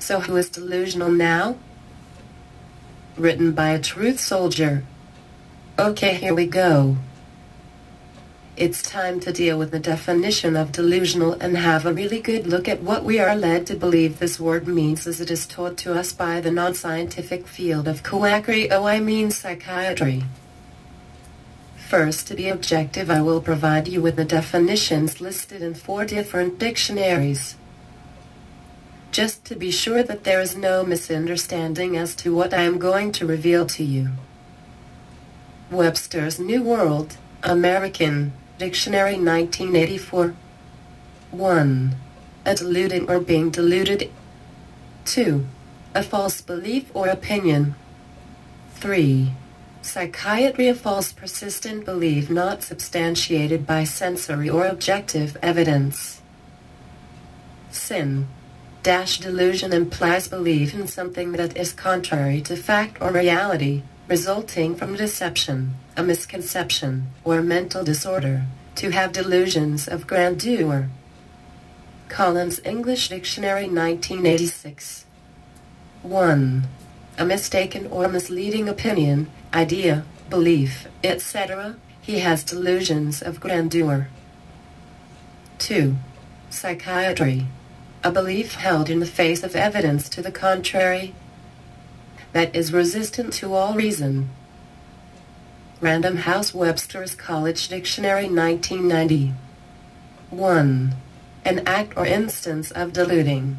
So who is delusional now? Written by a truth soldier. Okay, here we go. It's time to deal with the definition of delusional and have a really good look at what we are led to believe this word means as it is taught to us by the non-scientific field of quackery, psychiatry. First, to be objective, I will provide you with the definitions listed in 4 different dictionaries, just to be sure that there is no misunderstanding as to what I am going to reveal to you. Webster's New World, American Dictionary 1984. 1. A deluding or being deluded. 2. A false belief or opinion. 3. Psychiatry, a false persistent belief not substantiated by sensory or objective evidence. Sin. Delusion implies belief in something that is contrary to fact or reality, resulting from deception, a misconception, or mental disorder, to have delusions of grandeur. Collins English Dictionary 1986. 1. A mistaken or misleading opinion, idea, belief, etc. He has delusions of grandeur. 2. Psychiatry. A belief held in the face of evidence to the contrary, that is resistant to all reason. Random House Webster's College Dictionary 1990. 1. An act or instance of deluding.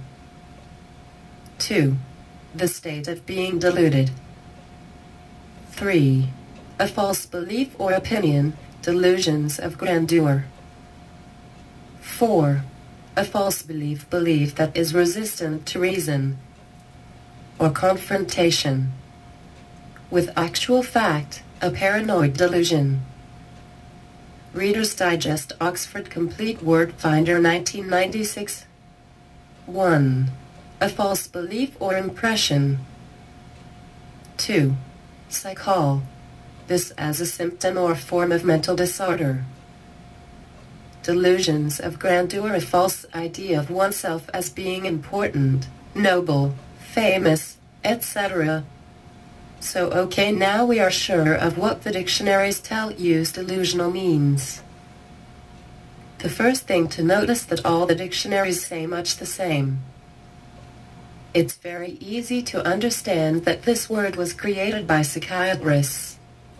2. The state of being deluded. 3. A false belief or opinion, delusions of grandeur. 4. A false belief that is resistant to reason or confrontation with actual fact, a paranoid delusion. Reader's Digest, Oxford Complete Word Finder 1996. 1. A false belief or impression. 2. Psychol. This as a symptom or form of mental disorder. Delusions of grandeur, a false idea of oneself as being important, noble, famous, etc. So okay, now we are sure of what the dictionaries tell you delusional means. The first thing to notice that all the dictionaries say much the same. It's very easy to understand that this word was created by psychiatrists.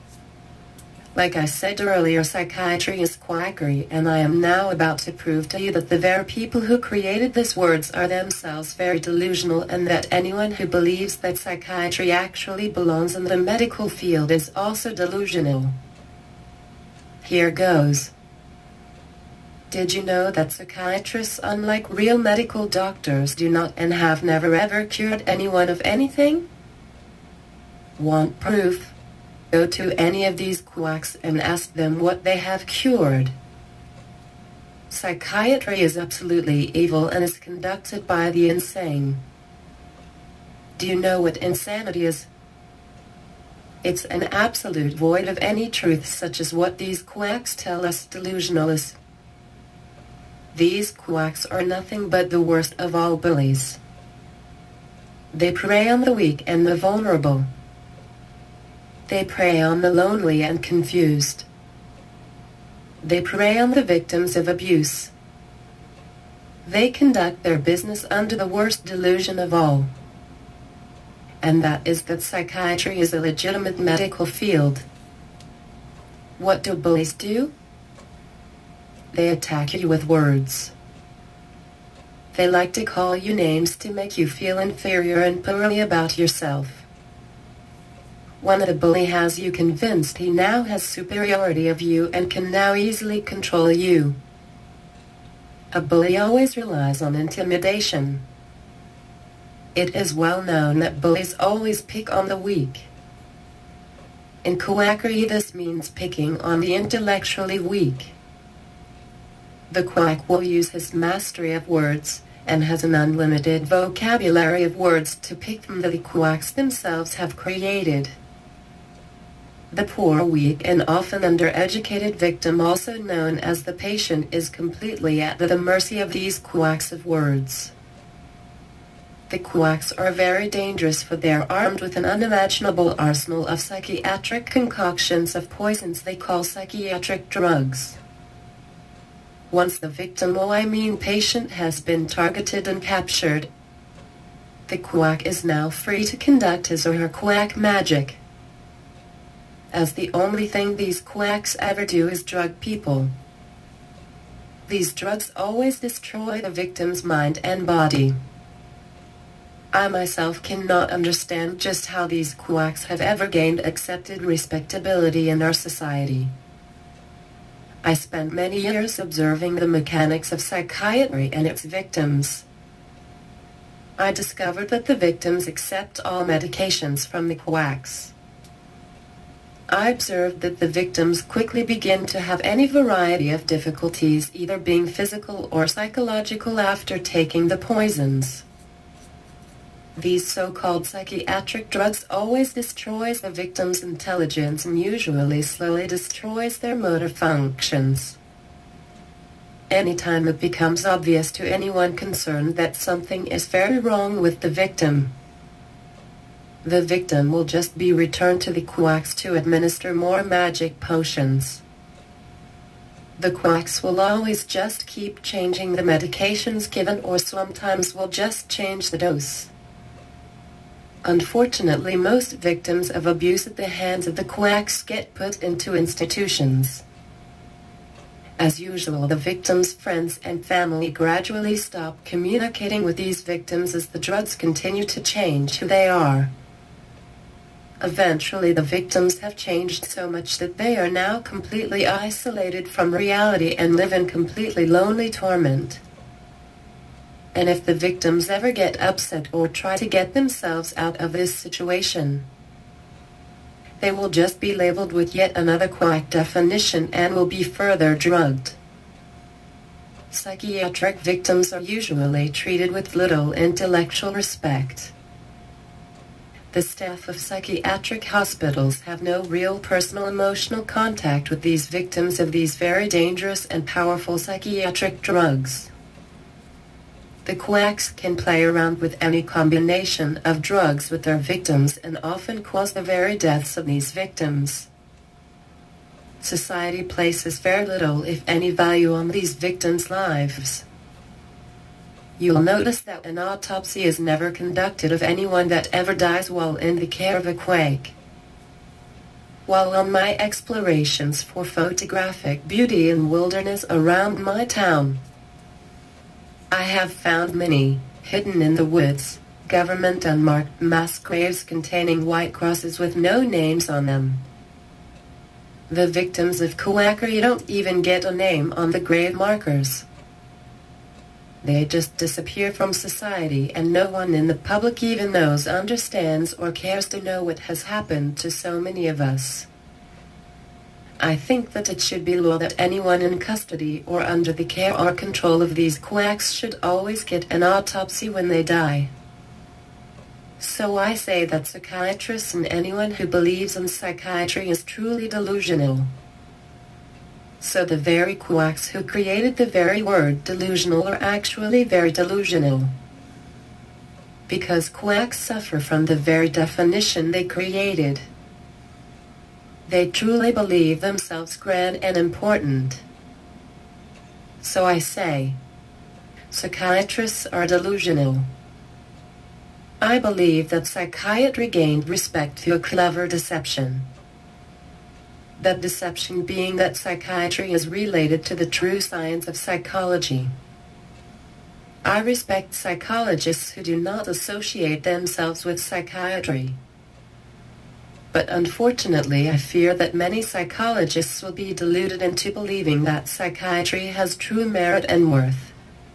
Like I said earlier, psychiatry is quackery, and I am now about to prove to you that the very people who created these words are themselves very delusional, and that anyone who believes that psychiatry actually belongs in the medical field is also delusional. Here goes. Did you know that psychiatrists, unlike real medical doctors, do not and have never ever cured anyone of anything? Want proof? Go to any of these quacks and ask them what they have cured. Psychiatry is absolutely evil and is conducted by the insane. Do you know what insanity is? It's an absolute void of any truth, such as what these quacks tell us delusional is. These quacks are nothing but the worst of all bullies. They prey on the weak and the vulnerable. They prey on the lonely and confused. They prey on the victims of abuse. They conduct their business under the worst delusion of all. And that is that psychiatry is a legitimate medical field. What do bullies do? They attack you with words. They like to call you names to make you feel inferior and poorly about yourself. When a bully has you convinced he now has superiority of you and can now easily control you. A bully always relies on intimidation. It is well known that bullies always pick on the weak. In quackery, this means picking on the intellectually weak. The quack will use his mastery of words and has an unlimited vocabulary of words to pick from that the quacks themselves have created. The poor, weak, and often undereducated victim, also known as the patient, is completely at the mercy of these quacks of words. The quacks are very dangerous, for they are armed with an unimaginable arsenal of psychiatric concoctions of poisons they call psychiatric drugs. Once the victim, patient, has been targeted and captured, the quack is now free to conduct his or her quack magic. As the only thing these quacks ever do is drug people. These drugs always destroy the victim's mind and body. I myself cannot understand just how these quacks have ever gained accepted respectability in our society. I spent many years observing the mechanics of psychiatry and its victims. I discovered that the victims accept all medications from the quacks. I observed that the victims quickly begin to have any variety of difficulties, either being physical or psychological, after taking the poisons. These so-called psychiatric drugs always destroys the victim's intelligence and usually slowly destroys their motor functions. Anytime it becomes obvious to anyone concerned that something is very wrong with the victim will just be returned to the quacks to administer more magic potions. The quacks will always just keep changing the medications given, or sometimes will just change the dose. Unfortunately, most victims of abuse at the hands of the quacks get put into institutions. As usual, the victims' friends and family gradually stop communicating with these victims as the drugs continue to change who they are. Eventually, the victims have changed so much that they are now completely isolated from reality and live in completely lonely torment. And if the victims ever get upset or try to get themselves out of this situation, they will just be labeled with yet another quack definition and will be further drugged. Psychiatric victims are usually treated with little intellectual respect. The staff of psychiatric hospitals have no real personal emotional contact with these victims of these very dangerous and powerful psychiatric drugs. The quacks can play around with any combination of drugs with their victims and often cause the very deaths of these victims. Society places very little, if any, value on these victims' lives. You'll notice that an autopsy is never conducted of anyone that ever dies while in the care of a quack. While on my explorations for photographic beauty and wilderness around my town, I have found many, hidden in the woods, government unmarked mass graves containing white crosses with no names on them. The victims of quackery don't even get a name on the grave markers. They just disappear from society, and no one in the public even knows, understands, or cares to know what has happened to so many of us. I think that it should be law that anyone in custody or under the care or control of these quacks should always get an autopsy when they die. So I say that psychiatrists and anyone who believes in psychiatry is truly delusional. So the very quacks who created the very word delusional are actually very delusional. Because quacks suffer from the very definition they created. They truly believe themselves grand and important. So I say, psychiatrists are delusional. I believe that psychiatry gained respect through a clever deception. That deception being that psychiatry is related to the true science of psychology. I respect psychologists who do not associate themselves with psychiatry. But unfortunately, I fear that many psychologists will be deluded into believing that psychiatry has true merit and worth.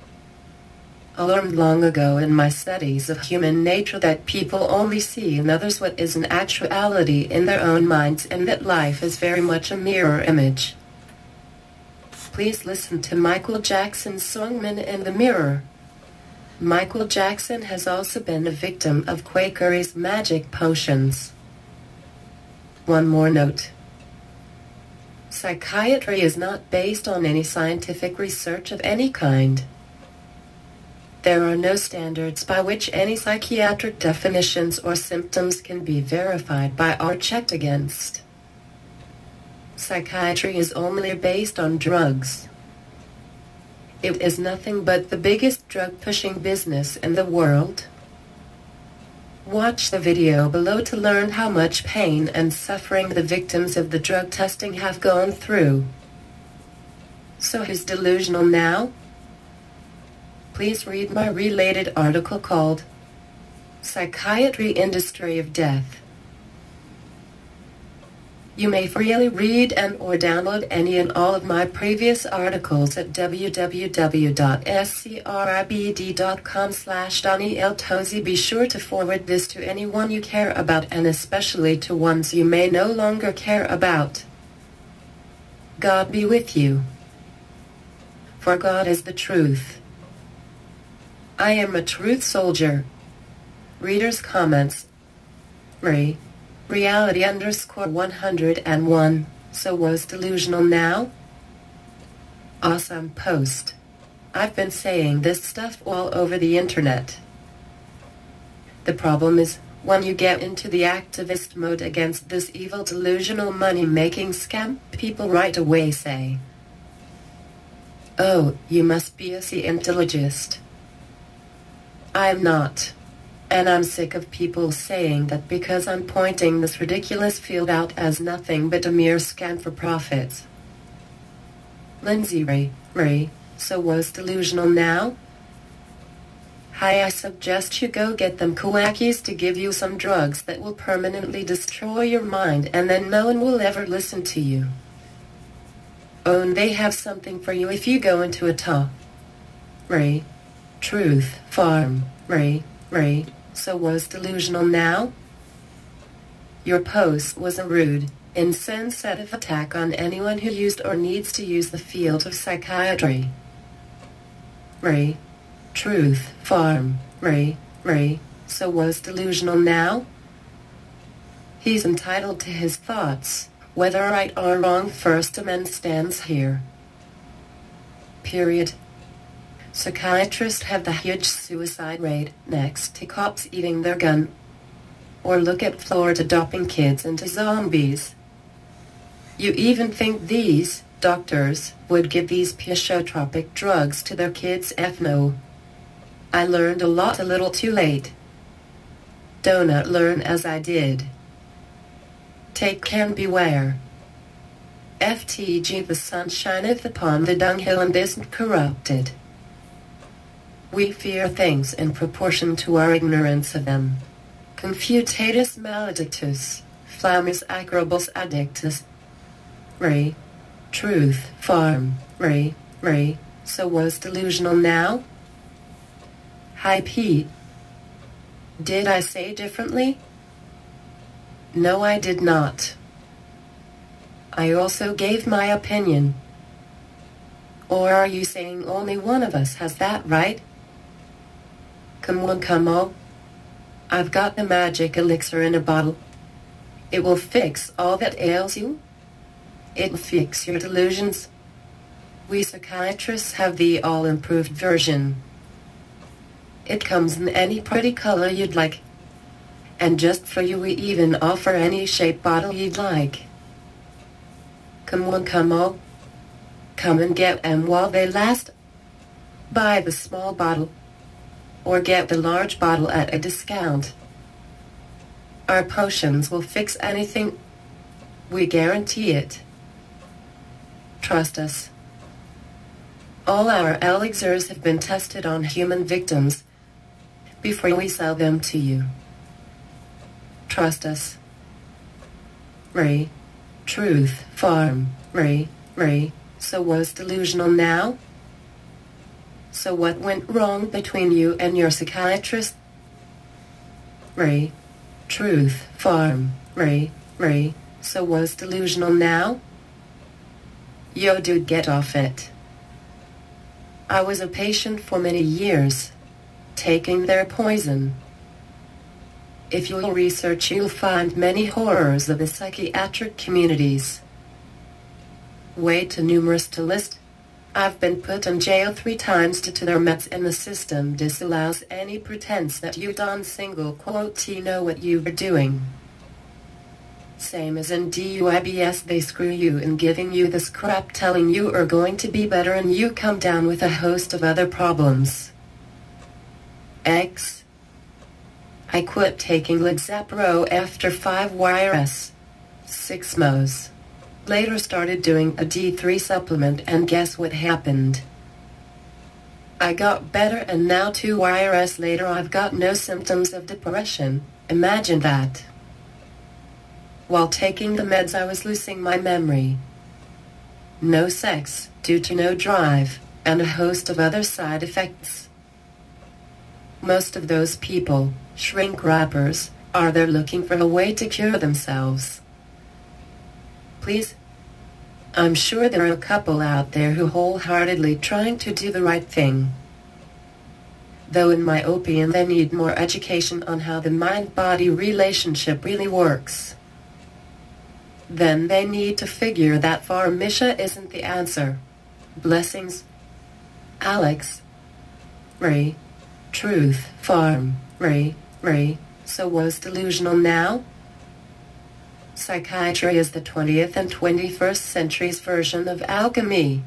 I learned long ago in my studies of human nature that people only see in others what is in actuality in their own minds, and that life is very much a mirror image. Please listen to Michael Jackson's song "Man in the Mirror." Michael Jackson has also been a victim of quackery's magic potions. One more note. Psychiatry is not based on any scientific research of any kind. There are no standards by which any psychiatric definitions or symptoms can be verified by or checked against. Psychiatry is only based on drugs. It is nothing but the biggest drug-pushing business in the world. Watch the video below to learn how much pain and suffering the victims of the drug testing have gone through. So who's delusional now? Please read my related article called Psychiatry Industry of Death. You may freely read and or download any and all of my previous articles at www.scribd.com/danieltowsey. Be sure to forward this to anyone you care about and especially to ones you may no longer care about. God be with you. For God is the truth. I am a truth soldier. Reader's comments. Reality_101. So was delusional now? Awesome post. I've been saying this stuff all over the internet. The problem is, when you get into the activist mode against this evil delusional money-making scam, people right away say, "Oh, you must be a Scientologist." I'm not. And I'm sick of people saying that because I'm pointing this ridiculous field out as nothing but a mere scam for profits. Lindsay Ray, so was delusional now? Hi, I suggest you go get them quackies to give you some drugs that will permanently destroy your mind and then no one will ever listen to you. Oh, and they have something for you if you go into a Truth Farm. So was delusional now? Your post was a rude, insensitive attack on anyone who used or needs to use the field of psychiatry. Truth Farm. So was delusional now? He's entitled to his thoughts, whether right or wrong. First Amendment stands here. Period. Psychiatrists have the huge suicide rate next to cops eating their gun. Or look at Florida doping kids into zombies. You even think these doctors would give these psychotropic drugs to their kids? F no. I learned a lot a little too late. Do not learn as I did. Take care and beware. FTG, the sun shineth upon the dunghill and isn't corrupted. We fear things in proportion to our ignorance of them. Confutatus maledictus, flammis acrobus addictus. Truth Farm. So was delusional now? Hi Pete. Did I say differently? No, I did not. I also gave my opinion. Or are you saying only one of us has that right? Come on. I've got the magic elixir in a bottle. It will fix all that ails you. It will fix your delusions. We psychiatrists have the all-improved version. It comes in any pretty color you'd like. And just for you we even offer any shape bottle you'd like. Come on. Come and get them while they last. Buy the small bottle. Or get the large bottle at a discount. Our potions will fix anything. We guarantee it. Trust us. All our elixirs have been tested on human victims before we sell them to you. Trust us. Truth Farm. So was delusional now? So what went wrong between you and your psychiatrist? Truth Farm. So was delusional now? Yo dude, get off it. I was a patient for many years, taking their poison. If you'll research, you'll find many horrors of the psychiatric communities. Way too numerous to list. I've been put in jail 3 times due to their meds, and the system disallows any pretense that you don't single quote you know what you are doing. Same as in DUIBS, they screw you in giving you this crap, telling you are going to be better, and you come down with a host of other problems. X. I quit taking Lexapro after 5 YRS, 6 Mos. Later started doing a D3 supplement, and guess what happened? I got better, and now 2 YRS later I've got no symptoms of depression. Imagine that. While taking the meds I was losing my memory, no sex due to no drive, and a host of other side effects. Most of those people, shrink wrappers, are there looking for a way to cure themselves. Please? I'm sure there are a couple out there who wholeheartedly trying to do the right thing. Though in my opinion they need more education on how the mind-body relationship really works. Then they need to figure that pharmacia isn't the answer. Blessings. Alex. Ray. Truth. Farm. Ray. So was delusional now? Psychiatry is the 20th and 21st century's version of alchemy.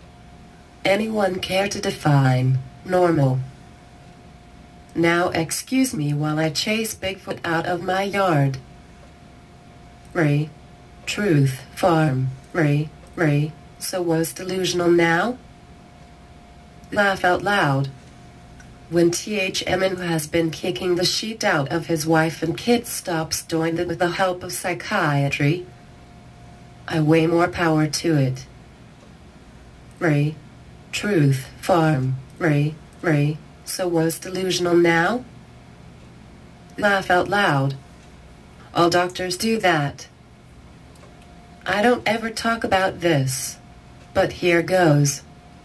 Anyone care to define normal? Now excuse me while I chase Bigfoot out of my yard. Ray. Truth. Farm. Ray. So was delusional now? Laugh out loud. When THM, who has been kicking the shit out of his wife and kids, stops doing it with the help of psychiatry, I weigh more power to it. Ray. Truth. Farm. Ray. So was delusional now? Laugh out loud. All doctors do that. I don't ever talk about this, but here goes.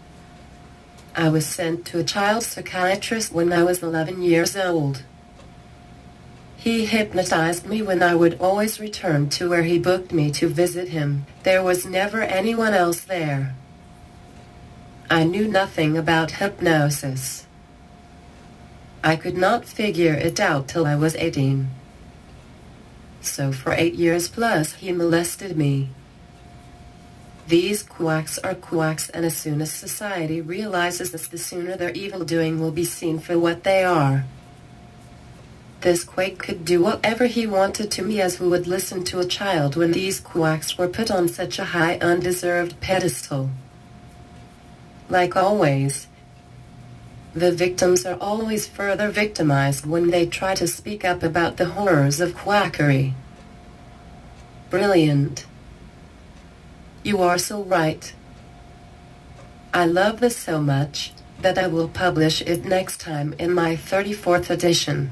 I was sent to a child psychiatrist when I was 11 years old. He hypnotized me when I would always return to where he booked me to visit him. There was never anyone else there. I knew nothing about hypnosis. I could not figure it out till I was 18. So for 8 years plus he molested me. These quacks are quacks, and as soon as society realizes this, the sooner their evil doing will be seen for what they are. This quake could do whatever he wanted to me, as who would listen to a child when these quacks were put on such a high undeserved pedestal? Like always, the victims are always further victimized when they try to speak up about the horrors of quackery. Brilliant. You are so right. I love this so much that I will publish it next time in my 34th edition.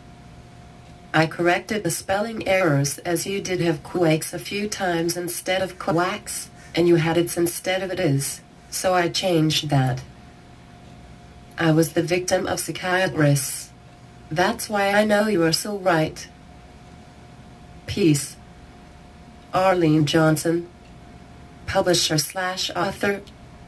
I corrected the spelling errors, as you did have quakes a few times instead of quacks, and you had it instead of it is, so I changed that. I was the victim of psychiatrists. That's why I know you are so right. Peace. Arlene Johnson, publisher/author,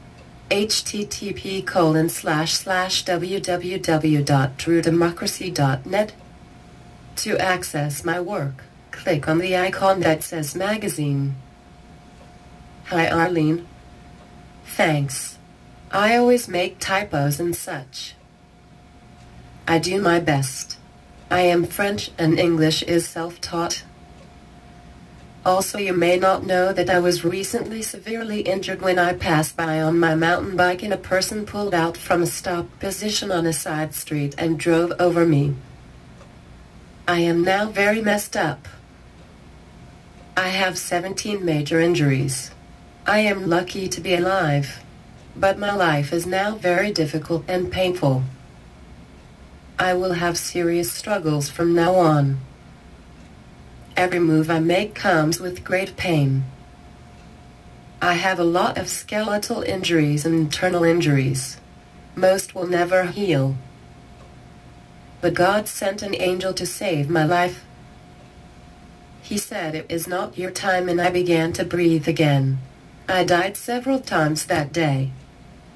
http://www.truedemocracy.net. To access my work, click on the icon that says magazine. Hi Arlene. Thanks. I always make typos and such. I do my best. I am French and English is self-taught. Also, you may not know that I was recently severely injured when I passed by on my mountain bike and a person pulled out from a stop position on a side street and drove over me. I am now very messed up. I have 17 major injuries. I am lucky to be alive, but my life is now very difficult and painful. I will have serious struggles from now on. Every move I make comes with great pain. I have a lot of skeletal injuries and internal injuries. Most will never heal. But God sent an angel to save my life. He said it is not your time, and I began to breathe again. I died several times that day.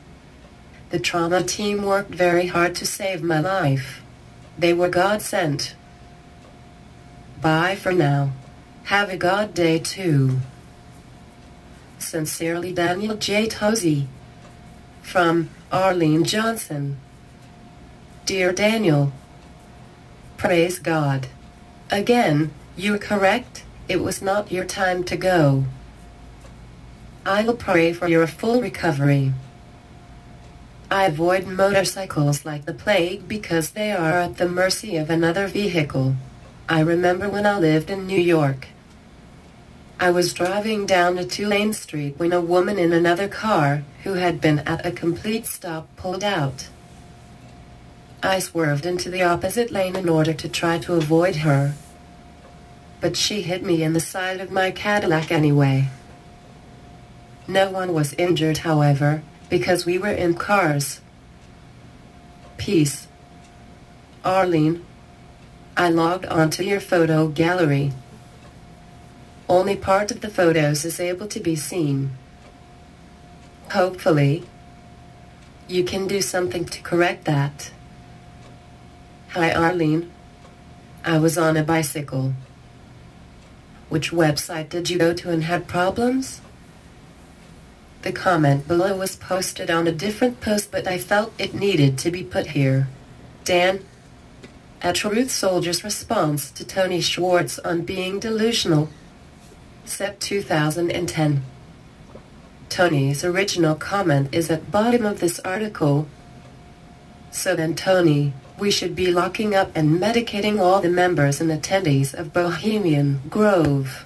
The trauma team worked very hard to save my life. They were God sent. Bye for now. Have a God day too. Sincerely, Daniel J. Towsey. From Arlene Johnson. Dear Daniel, praise God. Again, you're correct, it was not your time to go. I'll pray for your full recovery. I avoid motorcycles like the plague because they are at the mercy of another vehicle. I remember when I lived in New York. I was driving down a two-lane street when a woman in another car, who had been at a complete stop, pulled out. I swerved into the opposite lane in order to try to avoid her. But she hit me in the side of my Cadillac anyway. No one was injured, however, because we were in cars. Peace. Arlene, I logged onto your photo gallery. Only part of the photos is able to be seen. Hopefully, you can do something to correct that. Hi Arlene. I was on a bicycle. Which website did you go to and had problems? The comment below was posted on a different post, but I felt it needed to be put here. Dan, a Truth Soldier's response to Tony Schwartz on being delusional. Sep 2010. Tony's original comment is at bottom of this article. So then Tony, we should be locking up and medicating all the members and attendees of Bohemian Grove.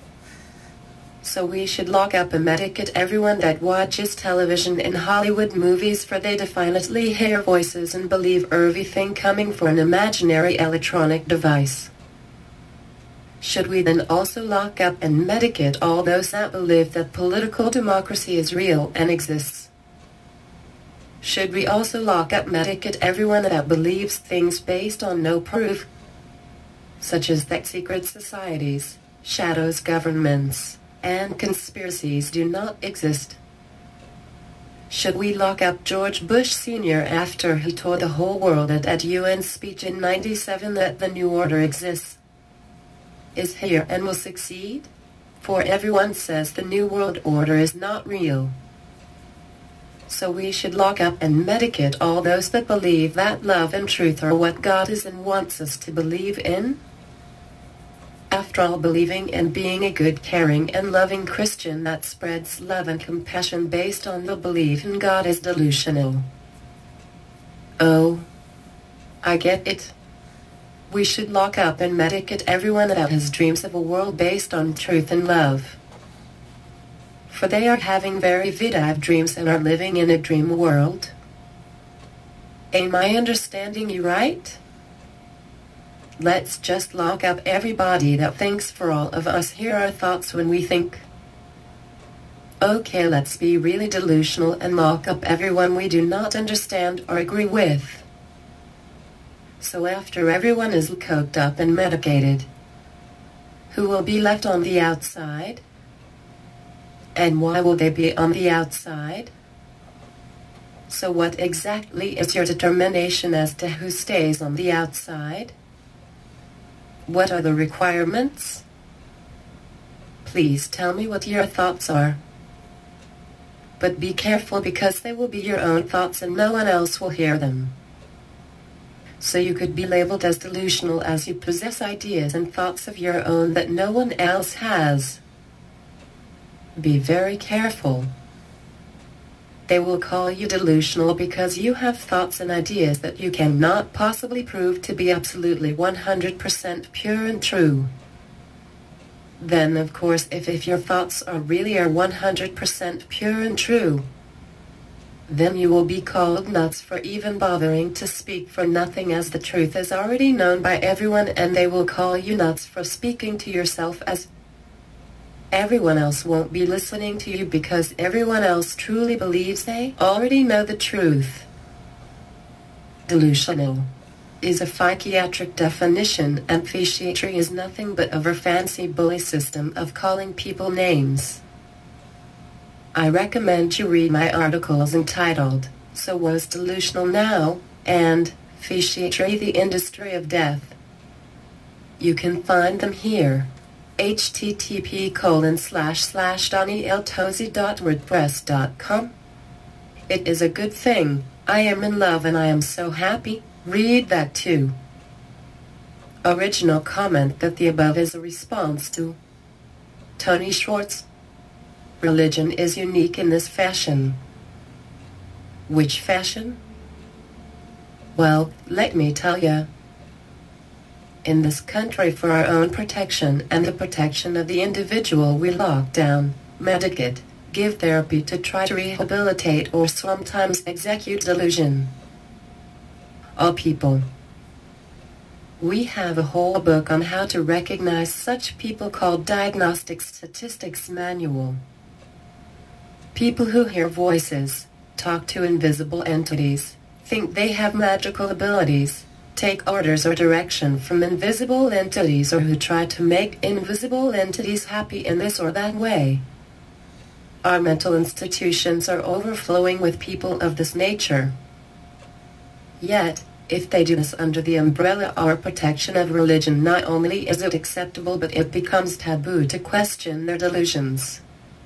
So we should lock up and medicate everyone that watches television and Hollywood movies, for they definitely hear voices and believe everything coming from an imaginary electronic device. Should we then also lock up and medicate all those that believe that political democracy is real and exists? Should we also lock up, medicate everyone that believes things based on no proof, such as that secret societies, shadows governments, and conspiracies do not exist? Should we lock up George Bush Sr. after he told the whole world at UN speech in '97 that the New Order exists, is here, and will succeed? For everyone says the New World Order is not real. So we should lock up and medicate all those that believe that love and truth are what God is and wants us to believe in? After all, believing and being a good, caring, and loving Christian that spreads love and compassion based on the belief in God is delusional. Oh, I get it. We should lock up and medicate everyone that has dreams of a world based on truth and love. For they are having very vivid dreams and are living in a dream world. Am I understanding you right? Let's just lock up everybody that thinks for all of us hear our thoughts when we think. Okay, let's be really delusional and lock up everyone we do not understand or agree with. So after everyone is coked up and medicated, who will be left on the outside? And why will they be on the outside? So what exactly is your determination as to who stays on the outside? What are the requirements? Please tell me what your thoughts are. But be careful, because they will be your own thoughts and no one else will hear them. So you could be labeled as delusional as you possess ideas and thoughts of your own that no one else has. Be very careful. They will call you delusional because you have thoughts and ideas that you cannot possibly prove to be absolutely 100% pure and true. Then, of course, if your thoughts are 100% pure and true, then you will be called nuts for even bothering to speak for nothing, as the truth is already known by everyone, and they will call you nuts for speaking to yourself, as everyone else won't be listening to you because everyone else truly believes they already know the truth. Delusional is a psychiatric definition, and psychiatry is nothing but a fancy bully system of calling people names. I recommend you read my articles entitled So was delusional now, and Psychiatry, the industry of death. You can find them here. http://danieltowsey.wordpress.com. It is a good thing. I am in love and I am so happy. Read that too. Original comment that the above is a response to Tony Schwartz. Religion is unique in this fashion. Which fashion? Well, let me tell ya. In this country, for our own protection and the protection of the individual, we lock down, medicate, give therapy to try to rehabilitate or sometimes execute delusion. All people. We have a whole book on how to recognize such people called Diagnostic Statistics Manual. People who hear voices, talk to invisible entities, think they have magical abilities, take orders or direction from invisible entities, or who try to make invisible entities happy in this or that way. Our mental institutions are overflowing with people of this nature. Yet, if they do this under the umbrella or protection of religion, not only is it acceptable, but it becomes taboo to question their delusions.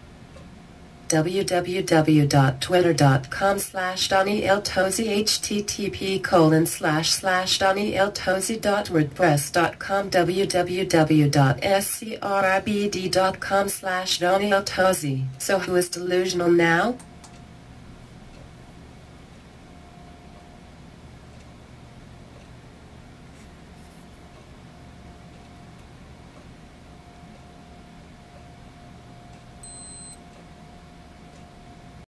www.twitter.com/danieltowsey, http://danieltowsey.wordpress.com, www.scribd.com/danieltowsey. So who is delusional now?